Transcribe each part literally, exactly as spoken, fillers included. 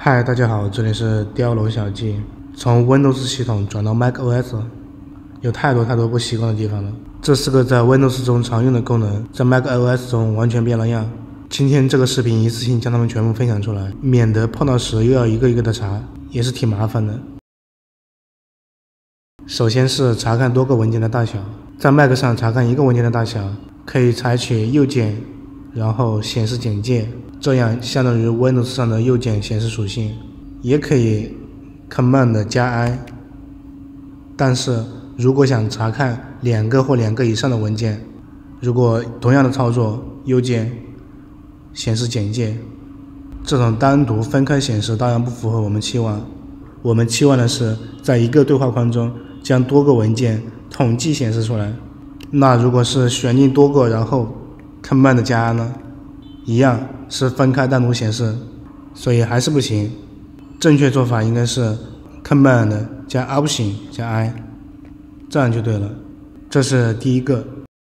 嗨，大家好，这里是雕龙小记。从 Windows 系统转到 macOS， 有太多太多不习惯的地方了。这四个在 Windows 中常用的功能，在 macOS 中完全变了样。今天这个视频一次性将它们全部分享出来，免得碰到时又要一个一个的查，也是挺麻烦的。首先是查看多个文件的大小，在 Mac 上查看一个文件的大小，可以采取右键，然后显示简介，这样相当于 Windows 上的右键显示属性。也可以 Command 加 I， 但是如果想查看两个或两个以上的文件，如果同样的操作，右键显示简介，这种单独分开显示当然不符合我们期望。我们期望的是在一个对话框中将多个文件统计显示出来。那如果是选定多个然后 Command 加 I 呢，一样是分开单独显示，所以还是不行。正确做法应该是 Command 加 Option 加 I， 这样就对了。这是第一个。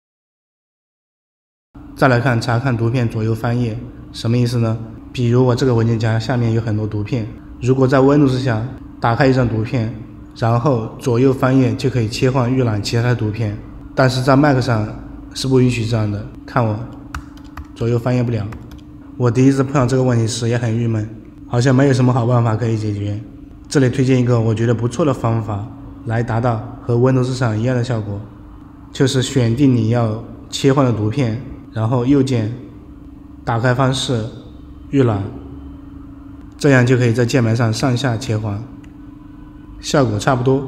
再来看查看图片左右翻页，什么意思呢？比如我这个文件夹下面有很多图片，如果在 Windows 下打开一张图片，然后左右翻页就可以切换预览其他的图片，但是在 Mac 上是不允许这样的。看我左右翻页不了。我第一次碰到这个问题时也很郁闷，好像没有什么好办法可以解决。这里推荐一个我觉得不错的方法，来达到和 Windows 上一样的效果，就是选定你要切换的图片，然后右键打开方式预览，这样就可以在键盘上上下切换，效果差不多。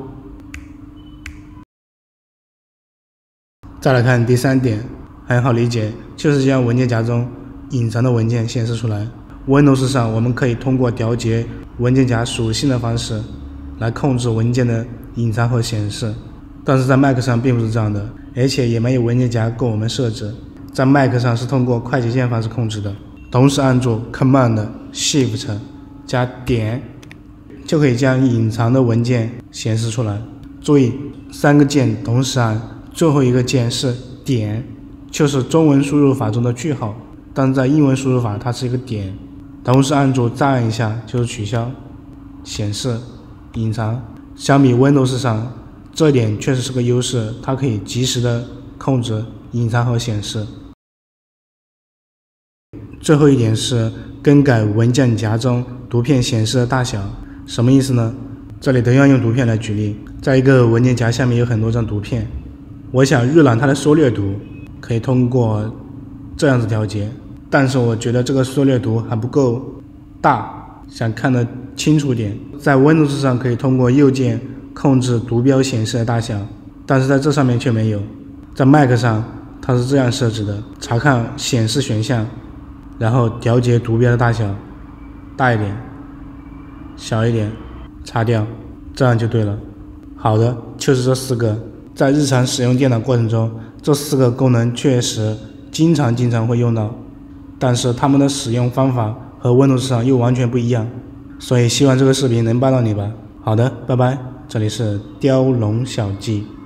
再来看第三点，很好理解，就是将文件夹中隐藏的文件显示出来。Windows 上我们可以通过调节文件夹属性的方式来控制文件的隐藏和显示，但是在 Mac 上并不是这样的，而且也没有文件夹供我们设置。在 Mac 上是通过快捷键方式控制的，同时按住 Command Shift 加点，就可以将隐藏的文件显示出来。注意，三个键同时按，最后一个键是点，就是中文输入法中的句号，但是在英文输入法它是一个点。同时按住再按一下就是取消、显示、隐藏。相比 Windows 上，这一点确实是个优势，它可以及时的控制隐藏和显示。最后一点是更改文件夹中图片显示的大小，什么意思呢？这里同样用图片来举例，在一个文件夹下面有很多张图片，我想预览它的缩略图，可以通过这样子调节，但是我觉得这个缩略图还不够大，想看得清楚点。在 Windows 上可以通过右键控制图标显示的大小，但是在这上面却没有。在 Mac 上它是这样设置的，查看显示选项，然后调节图标的大小，大一点、小一点，擦掉，这样就对了。好的，就是这四个。在日常使用电脑过程中，这四个功能确实经常经常会用到，但是它们的使用方法和 Windows 上又完全不一样，所以希望这个视频能帮到你吧。好的，拜拜，这里是雕龙小记。